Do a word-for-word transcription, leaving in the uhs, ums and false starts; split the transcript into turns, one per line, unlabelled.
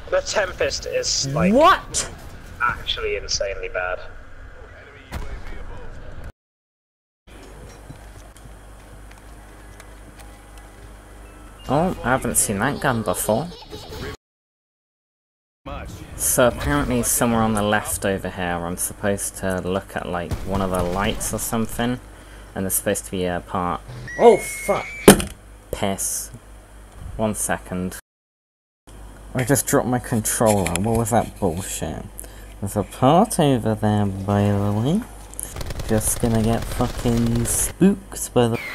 The Tempest is like
What?
actually insanely bad.
Oh, I haven't seen that gun before. So apparently somewhere on the left over here I'm supposed to look at like one of the lights or something, and there's supposed to be a part. Oh fuck! Piss. One second. I just dropped my controller. What was that bullshit? There's a part over there, by the way. Just gonna get fucking spooked by the